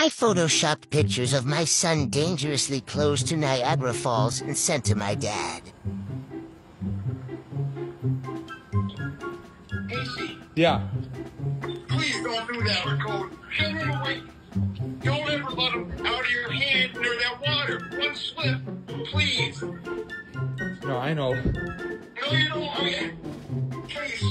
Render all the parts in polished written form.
I photoshopped pictures of my son dangerously close to Niagara Falls and sent to my dad. Casey, Yeah. please don't do that with Koden. Get him away. Don't ever let him out of your hand near that water. One slip, please. No, I know. No, you don't. I mean, please.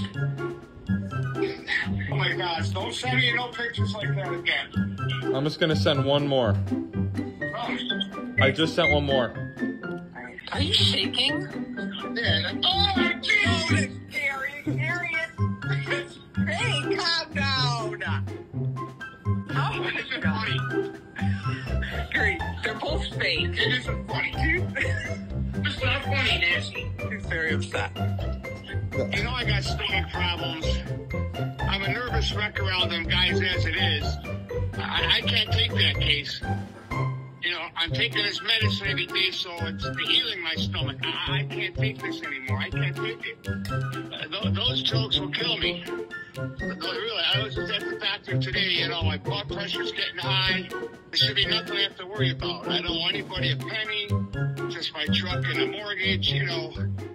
Oh my gosh, don't send me no pictures like that again. I'm just gonna send one more. Oh, I just sent one more. Are you shaking? yeah. Oh, Jesus! Harriet. Hey, calm down. Oh, this is funny. Great. They're both fake. It isn't funny. It's not funny, Nancy. He's very upset. You know I got stomach problems. I'm a nervous wreck around them guys as it is. I can't take that case. You know, I'm taking this medicine every day, so it's healing my stomach. I can't take this anymore. I can't take it. Those jokes will kill me. Really, I was just at the doctor today, you know, my blood pressure's getting high. There should be nothing I have to worry about. I don't owe anybody a penny, just my truck and a mortgage, you know.